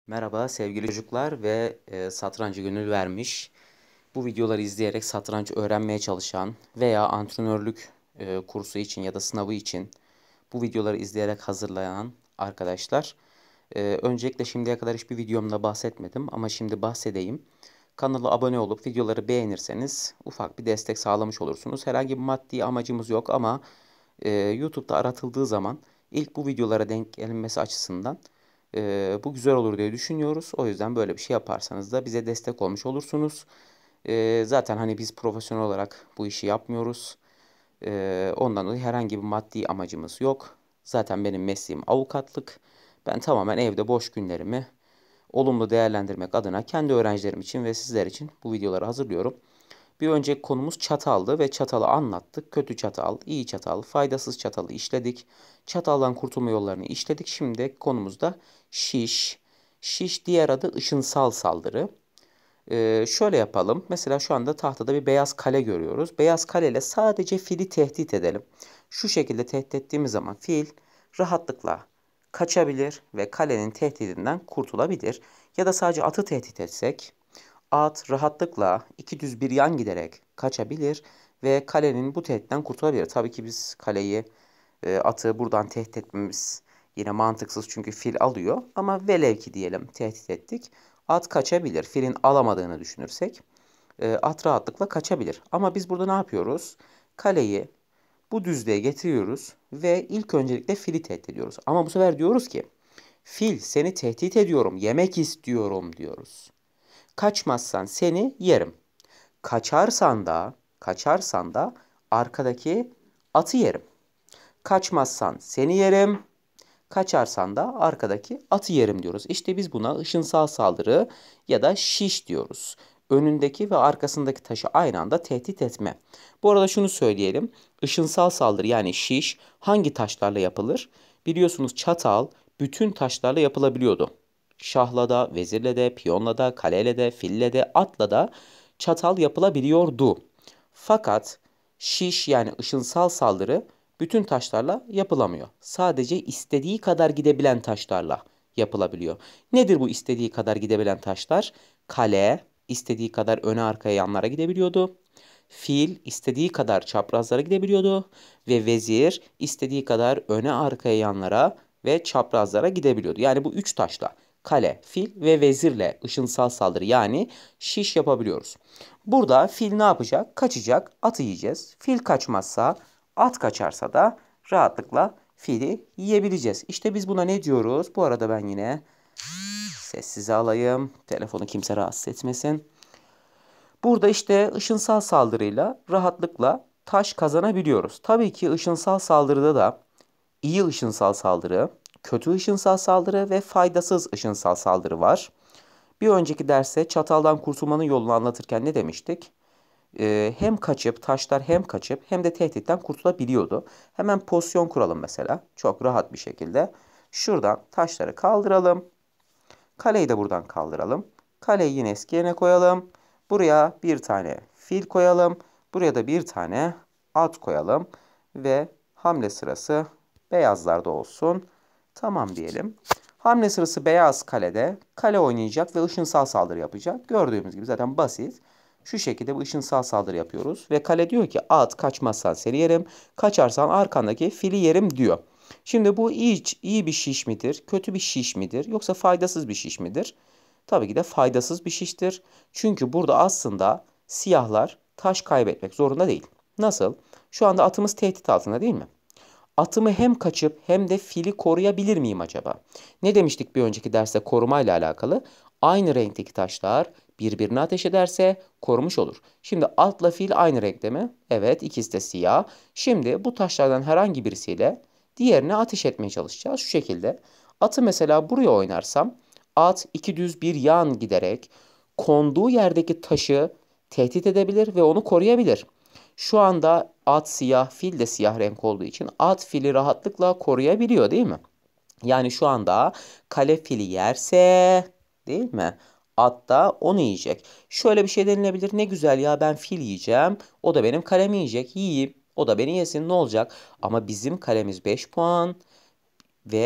Merhaba sevgili çocuklar ve satranca gönül vermiş, bu videoları izleyerek satranç öğrenmeye çalışan veya antrenörlük kursu için ya da sınavı için bu videoları izleyerek hazırlayan arkadaşlar. Öncelikle şimdiye kadar hiçbir videomda bahsetmedim ama şimdi bahsedeyim. Kanala abone olup videoları beğenirseniz ufak bir destek sağlamış olursunuz. Herhangi bir maddi amacımız yok ama YouTube'da aratıldığı zaman ilk bu videolara denk gelinmesi açısından bu güzel olur diye düşünüyoruz. O yüzden böyle bir şey yaparsanız da bize destek olmuş olursunuz. Zaten hani biz profesyonel olarak bu işi yapmıyoruz. Ondan dolayı herhangi bir maddi amacımız yok. Zaten benim mesleğim avukatlık. Ben tamamen evde boş günlerimi olumlu değerlendirmek adına kendi öğrencilerim için ve sizler için bu videoları hazırlıyorum. Bir önceki konumuz çataldı ve çatalı anlattık. Kötü çatal, iyi çatal, faydasız çatalı işledik. Çataldan kurtulma yollarını işledik. Şimdi konumuzda şiş. Şiş diğer adı ışınsal saldırı. Şöyle yapalım. Mesela şu anda tahtada bir beyaz kale görüyoruz. Beyaz kaleyle sadece fili tehdit edelim. Şu şekilde tehdit ettiğimiz zaman fil rahatlıkla kaçabilir ve kalenin tehdidinden kurtulabilir. Ya da sadece atı tehdit etsek at rahatlıkla iki düz bir yan giderek kaçabilir ve kalenin bu tehditten kurtulabilir. Tabii ki biz kaleyi, atı buradan tehdit etmemiz yine mantıksız çünkü fil alıyor. Ama velev ki diyelim tehdit ettik. At kaçabilir. Filin alamadığını düşünürsek at rahatlıkla kaçabilir. Ama biz burada ne yapıyoruz? Kaleyi bu düzlüğe getiriyoruz ve ilk öncelikle fili tehdit ediyoruz. Ama bu sefer diyoruz ki fil seni tehdit ediyorum, yemek istiyorum diyoruz. Kaçmazsan seni yerim. Kaçarsan da arkadaki atı yerim. Kaçmazsan seni yerim. Kaçarsan da arkadaki atı yerim diyoruz. İşte biz buna ışınsal saldırı ya da şiş diyoruz. Önündeki ve arkasındaki taşı aynı anda tehdit etme. Bu arada şunu söyleyelim. Işınsal saldırı yani şiş hangi taşlarla yapılır? Biliyorsunuz çatal bütün taşlarla yapılabiliyordu. Şahla da, vezirle de, piyonla da, kaleyle de, fille de, atla da çatal yapılabiliyordu. Fakat şiş yani ışınsal saldırı bütün taşlarla yapılamıyor. Sadece istediği kadar gidebilen taşlarla yapılabiliyor. Nedir bu istediği kadar gidebilen taşlar? Kale istediği kadar öne arkaya yanlara gidebiliyordu. Fil istediği kadar çaprazlara gidebiliyordu ve vezir istediği kadar öne arkaya yanlara ve çaprazlara gidebiliyordu. Yani bu üç taşla kale, fil ve vezirle ışınsal saldırı yani şiş yapabiliyoruz. Burada fil ne yapacak? Kaçacak, atı yiyeceğiz. Fil kaçmazsa, at kaçarsa da rahatlıkla fili yiyebileceğiz. İşte biz buna ne diyoruz? Bu arada ben yine sessize alayım. Telefonu kimse rahatsız etmesin. Burada işte ışınsal saldırıyla rahatlıkla taş kazanabiliyoruz. Tabii ki ışınsal saldırıda da iyi ışınsal saldırı, kötü ışınsal saldırı ve faydasız ışınsal saldırı var. Bir önceki derste çataldan kurtulmanın yolunu anlatırken ne demiştik? Hem kaçıp taşlar hem kaçıp hem de tehditten kurtulabiliyordu. Hemen pozisyon kuralım mesela. Çok rahat bir şekilde. Şuradan taşları kaldıralım. Kaleyi de buradan kaldıralım. Kaleyi yine eski yerine koyalım. Buraya bir tane fil koyalım. Buraya da bir tane at koyalım. Ve hamle sırası beyazlarda olsun. Tamam diyelim. Hamle sırası beyaz kalede. Kale oynayacak ve ışınsal saldırı yapacak. Gördüğümüz gibi zaten basit. Şu şekilde bu ışınsal saldırı yapıyoruz. Ve kale diyor ki at kaçmazsan seni yerim. Kaçarsan arkandaki fili yerim diyor. Şimdi bu iyi bir şiş midir? Kötü bir şiş midir? Yoksa faydasız bir şiş midir? Tabii ki de faydasız bir şiştir. Çünkü burada aslında siyahlar taş kaybetmek zorunda değil. Nasıl? Şu anda atımız tehdit altında değil mi? Atımı hem kaçıp hem de fili koruyabilir miyim acaba? Ne demiştik bir önceki derste korumayla alakalı? Aynı renkteki taşlar birbirine ateş ederse korumuş olur. Şimdi atla fil aynı renkte mi? Evet, ikisi de siyah. Şimdi bu taşlardan herhangi birisiyle diğerine ateş etmeye çalışacağız. Şu şekilde. Atı mesela buraya oynarsam at iki düz bir yan giderek konduğu yerdeki taşı tehdit edebilir ve onu koruyabilir. Şu anda at siyah, fil de siyah renk olduğu için at fili rahatlıkla koruyabiliyor değil mi? Yani şu anda kale fili yerse değil mi? At da onu yiyecek. Şöyle bir şey denilebilir. Ne güzel ya ben fil yiyeceğim. O da benim kalemi yiyecek. Yiyeyim. O da beni yesin ne olacak? Ama bizim kalemiz 5 puan ve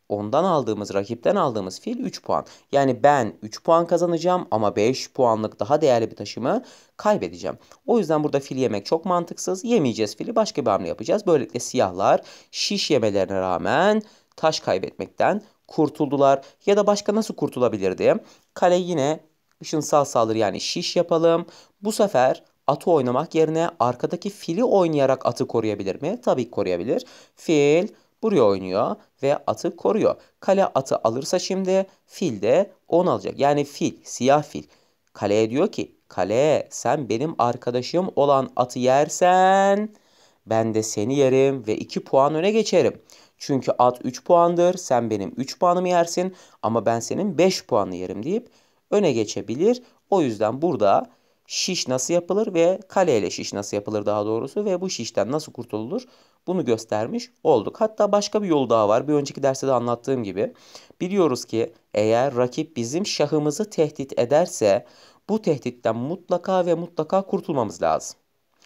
ondan aldığımız, rakipten aldığımız fil 3 puan. Yani ben 3 puan kazanacağım ama 5 puanlık daha değerli bir taşımı kaybedeceğim. O yüzden burada fil yemek çok mantıksız. Yemeyeceğiz fili, başka bir hamle yapacağız. Böylelikle siyahlar şiş yemelerine rağmen taş kaybetmekten kurtuldular. Ya da başka nasıl kurtulabilirdi? Kale yine ışınsal saldırı yani şiş yapalım. Bu sefer atı oynamak yerine arkadaki fili oynayarak atı koruyabilir mi? Tabii ki koruyabilir. Fil buraya oynuyor ve atı koruyor. Kale atı alırsa şimdi fil de onu alacak. Yani fil, siyah fil. Kaleye diyor ki, kale sen benim arkadaşım olan atı yersen ben de seni yerim ve 2 puan öne geçerim. Çünkü at 3 puandır, sen benim 3 puanımı yersin ama ben senin 5 puanını yerim deyip öne geçebilir. O yüzden burada şiş nasıl yapılır ve kaleyle şiş nasıl yapılır daha doğrusu ve bu şişten nasıl kurtulur bunu göstermiş olduk. Hatta başka bir yol daha var. Bir önceki derste de anlattığım gibi. Biliyoruz ki eğer rakip bizim şahımızı tehdit ederse bu tehditten mutlaka ve mutlaka kurtulmamız lazım.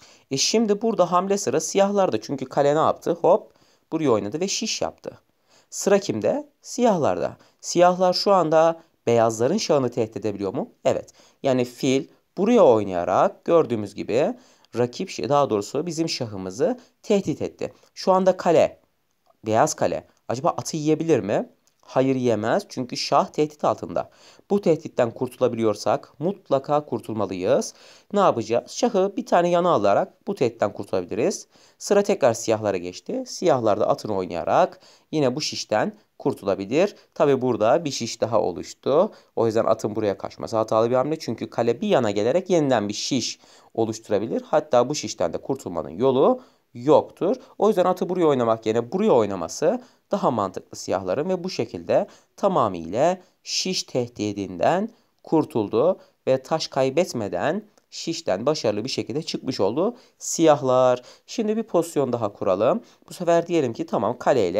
Şimdi burada hamle sıra siyahlarda. Çünkü kale ne yaptı? Hop buraya oynadı ve şiş yaptı. Sıra kimde? Siyahlarda. Siyahlar şu anda beyazların şahını tehdit edebiliyor mu? Evet. Yani fil buraya oynayarak gördüğümüz gibi rakip daha doğrusu bizim şahımızı tehdit etti. Şu anda kale, beyaz kale acaba atı yiyebilir mi? Hayır yemez çünkü şah tehdit altında. Bu tehditten kurtulabiliyorsak mutlaka kurtulmalıyız. Ne yapacağız? Şahı bir tane yana alarak bu tehditten kurtulabiliriz. Sıra tekrar siyahlara geçti. Siyahlar da atını oynayarak yine bu şişten kurtulabilir. Tabi burada bir şiş daha oluştu. O yüzden atın buraya kaçması hatalı bir hamle. Çünkü kale bir yana gelerek yeniden bir şiş oluşturabilir. Hatta bu şişten de kurtulmanın yolu yoktur. O yüzden atı buraya oynamak yerine buraya oynaması daha mantıklı siyahların ve bu şekilde tamamıyla şiş tehdidinden kurtuldu ve taş kaybetmeden şişten başarılı bir şekilde çıkmış oldu siyahlar. Şimdi bir pozisyon daha kuralım. Bu sefer diyelim ki tamam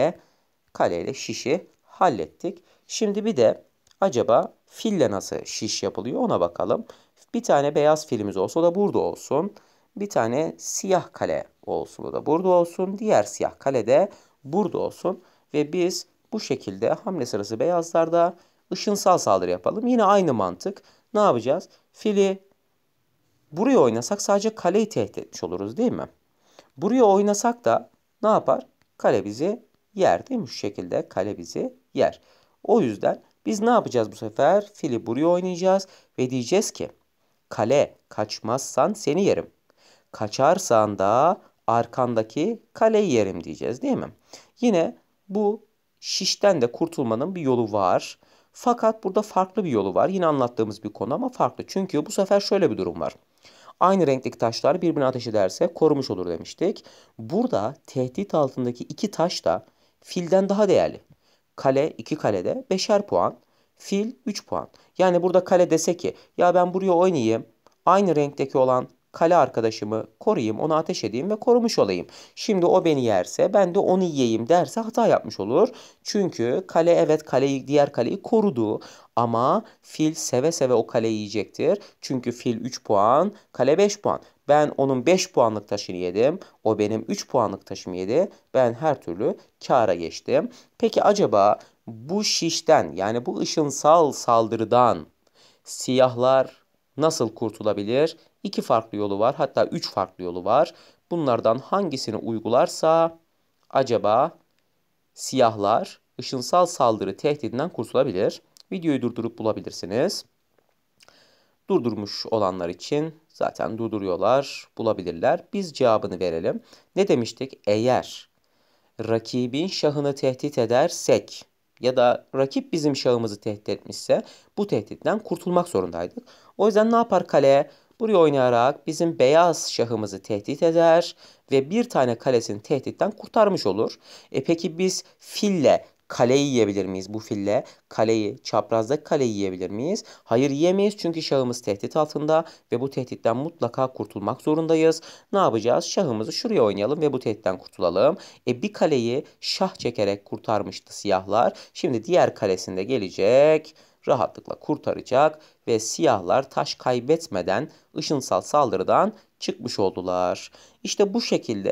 kaleyle şişi hallettik. Şimdi bir de acaba fille nasıl şiş yapılıyor ona bakalım. Bir tane beyaz filimiz olsa o da burada olsun. Bir tane siyah kale olsun o da burada olsun. Diğer siyah kale de burada olsun. Ve biz bu şekilde hamle sırası beyazlarda ışınsal saldırı yapalım. Yine aynı mantık. Ne yapacağız? Fili buraya oynasak sadece kaleyi tehdit etmiş oluruz değil mi? Buraya oynasak da ne yapar? Kale bizi yer değil mi? Şu şekilde kale bizi yer. O yüzden biz ne yapacağız bu sefer? Fili buraya oynayacağız ve diyeceğiz ki kale kaçmazsan seni yerim. Kaçarsan da arkandaki kaleyi yerim diyeceğiz değil mi? Yine bu şişten de kurtulmanın bir yolu var. Fakat burada farklı bir yolu var. Yine anlattığımız bir konu ama farklı. Çünkü bu sefer şöyle bir durum var. Aynı renkteki taşlar birbirine ateş ederse korumuş olur demiştik. Burada tehdit altındaki iki taş da filden daha değerli. Kale 2 kalede 5'er puan. Fil 3 puan. Yani burada kale dese ki ya ben buraya oynayayım. Aynı renkteki olan kale arkadaşımı koruyayım, ona ateş edeyim ve korumuş olayım. Şimdi o beni yerse ben de onu yiyeyim derse hata yapmış olur. Çünkü kale evet diğer kaleyi korudu ama fil seve seve o kaleyi yiyecektir. Çünkü fil 3 puan, kale 5 puan. Ben onun 5 puanlık taşını yedim. O benim 3 puanlık taşımı yedi. Ben her türlü kâra geçtim. Peki acaba bu şişten yani bu ışınsal saldırıdan siyahlar nasıl kurtulabilir? İki farklı yolu var, hatta üç farklı yolu var. Bunlardan hangisini uygularsa acaba siyahlar ışınsal saldırı tehdidinden kurtulabilir? Videoyu durdurup bulabilirsiniz. Durdurmuş olanlar için zaten durduruyorlar, bulabilirler. Biz cevabını verelim. Ne demiştik? Eğer rakibin şahını tehdit edersek ya da rakip bizim şahımızı tehdit etmişse bu tehditten kurtulmak zorundaydık. O yüzden ne yapar kale? Buraya oynayarak bizim beyaz şahımızı tehdit eder ve bir tane kalesini tehditten kurtarmış olur. Peki biz fille kaleyi yiyebilir miyiz bu fille? Çaprazdaki kaleyi yiyebilir miyiz? Hayır yiyemeyiz çünkü şahımız tehdit altında ve bu tehditten mutlaka kurtulmak zorundayız. Ne yapacağız? Şahımızı şuraya oynayalım ve bu tehditten kurtulalım. Bir kaleyi şah çekerek kurtarmıştı siyahlar. Şimdi diğer kalesinde gelecek, rahatlıkla kurtaracak ve siyahlar taş kaybetmeden ışınsal saldırıdan çıkmış oldular. İşte bu şekilde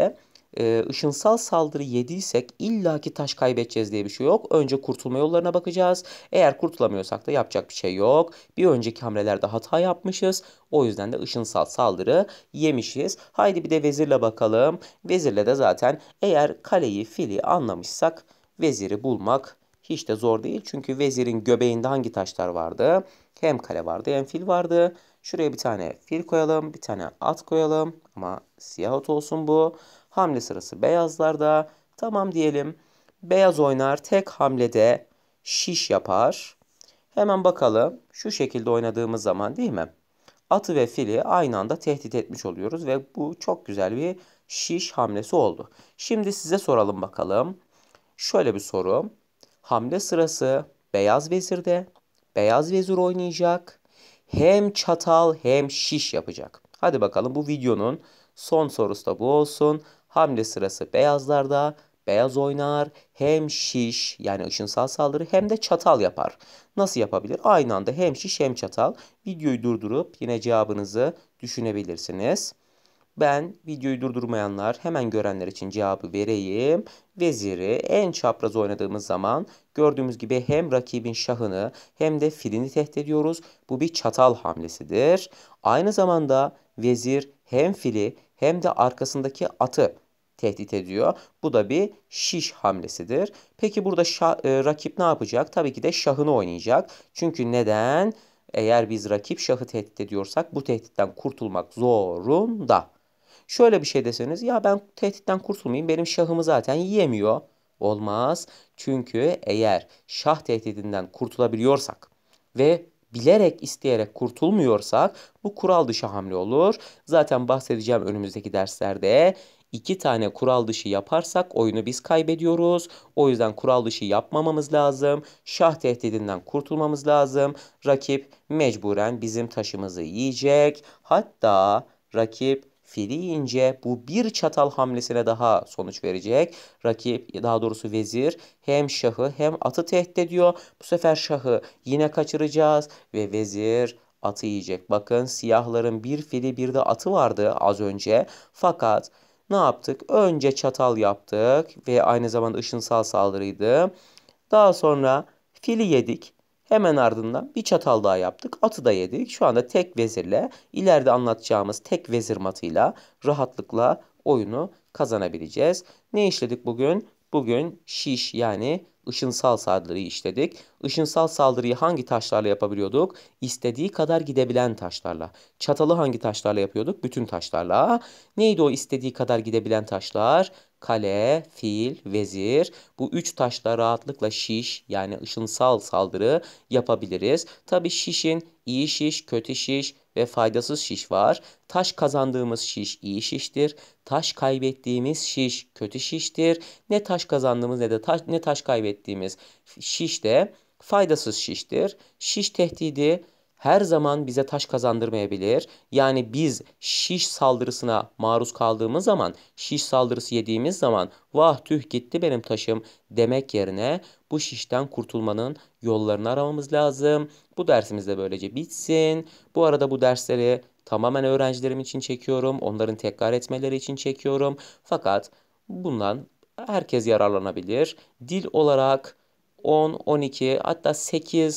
ışınsal saldırı yediysek illaki taş kaybedeceğiz diye bir şey yok. Önce kurtulma yollarına bakacağız. Eğer kurtulamıyorsak da yapacak bir şey yok. Bir önceki hamlelerde hata yapmışız. O yüzden de ışınsal saldırı yemişiz. Haydi bir de vezirle bakalım. Vezirle de zaten eğer kaleyi, fili anlamışsak veziri bulmak hiç de zor değil. Çünkü vezirin göbeğinde hangi taşlar vardı? Hem kale vardı hem fil vardı. Şuraya bir tane fil koyalım, bir tane at koyalım. Ama siyah at olsun bu. Hamle sırası beyazlarda. Tamam diyelim. Beyaz oynar tek hamlede şiş yapar. Hemen bakalım. Şu şekilde oynadığımız zaman değil mi? Atı ve fili aynı anda tehdit etmiş oluyoruz ve bu çok güzel bir şiş hamlesi oldu. Şimdi size soralım bakalım. Şöyle bir soru. Hamle sırası beyaz vezirde. Beyaz vezir oynayacak. Hem çatal hem şiş yapacak. Hadi bakalım bu videonun son sorusu da bu olsun. Hamle sırası beyazlarda. Beyaz oynar. Hem şiş yani ışınsal saldırı hem de çatal yapar. Nasıl yapabilir? Aynı anda hem şiş hem çatal. Videoyu durdurup yine cevabınızı düşünebilirsiniz. Ben videoyu durdurmayanlar hemen görenler için cevabı vereyim. Veziri en çapraz oynadığımız zaman gördüğümüz gibi hem rakibin şahını hem de filini tehdit ediyoruz. Bu bir çatal hamlesidir. Aynı zamanda vezir hem fili hem de arkasındaki atı tehdit ediyor. Bu da bir şiş hamlesidir. Peki burada rakip ne yapacak? Tabii ki de şahını oynayacak. Çünkü neden? Eğer biz rakip şahı tehdit ediyorsak bu tehditten kurtulmak zorunda. Şöyle bir şey deseniz ya ben tehditten kurtulmayayım benim şahımı zaten yiyemiyor. Olmaz. Çünkü eğer şah tehdidinden kurtulabiliyorsak ve bilerek isteyerek kurtulmuyorsak bu kural dışı hamle olur. Zaten bahsedeceğim önümüzdeki derslerde. İki tane kural dışı yaparsak oyunu biz kaybediyoruz. O yüzden kural dışı yapmamamız lazım. Şah tehdidinden kurtulmamız lazım. Rakip mecburen bizim taşımızı yiyecek. Hatta rakip fili yiyince bu bir çatal hamlesine daha sonuç verecek. Rakip daha doğrusu vezir hem şahı hem atı tehdit ediyor. Bu sefer şahı yine kaçıracağız ve vezir atı yiyecek. Bakın siyahların bir fili bir de atı vardı az önce. Fakat ne yaptık? Önce çatal yaptık ve aynı zamanda ışınsal saldırıydı. Daha sonra fili yedik. Hemen ardından bir çatal daha yaptık. Atı da yedik. Şu anda tek vezirle ileride anlatacağımız tek vezir matıyla rahatlıkla oyunu kazanabileceğiz. Ne işledik bugün? Bugün şiş yani ışınsal saldırıyı işledik. Işınsal saldırıyı hangi taşlarla yapabiliyorduk? İstediği kadar gidebilen taşlarla. Çatalı hangi taşlarla yapıyorduk? Bütün taşlarla. Neydi o istediği kadar gidebilen taşlar? Kale, fil, vezir. Bu üç taşla rahatlıkla şiş yani ışınsal saldırı yapabiliriz. Tabii şişin iyi şiş, kötü şiş ve faydasız şiş var. Taş kazandığımız şiş iyi şiştir. Taş kaybettiğimiz şiş kötü şiştir. Ne taş kazandığımız ne taş kaybettiğimiz şiş de faydasız şiştir. Şiş tehdidi her zaman bize taş kazandırmayabilir. Yani biz şiş saldırısına maruz kaldığımız zaman, şiş saldırısı yediğimiz zaman vah tüh gitti benim taşım demek yerine bu şişten kurtulmanın yollarını aramamız lazım. Bu dersimiz de böylece bitsin. Bu arada bu dersleri tamamen öğrencilerim için çekiyorum. Onların tekrar etmeleri için çekiyorum. Fakat bundan herkes yararlanabilir. Dil olarak 10, 12 hatta 8,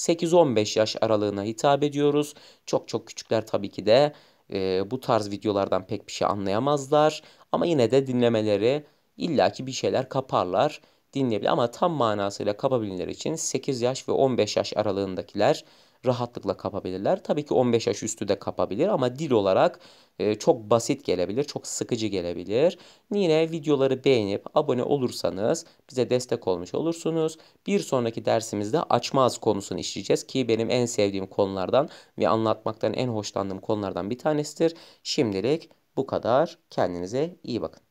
8-15 yaş aralığına hitap ediyoruz. Çok çok küçükler tabii ki de bu tarz videolardan pek bir şey anlayamazlar. Ama yine de dinlemeleri illaki bir şeyler kaparlar, dinleyebilir. Ama tam manasıyla kapabilenler için 8 yaş ve 15 yaş aralığındakiler rahatlıkla kapabilirler. Tabii ki 15 yaş üstü de kapabilir ama dil olarak çok basit gelebilir, çok sıkıcı gelebilir. Yine videoları beğenip abone olursanız bize destek olmuş olursunuz. Bir sonraki dersimizde açmaz konusunu işleyeceğiz ki benim en sevdiğim konulardan ve anlatmaktan en hoşlandığım konulardan bir tanesidir. Şimdilik bu kadar. Kendinize iyi bakın.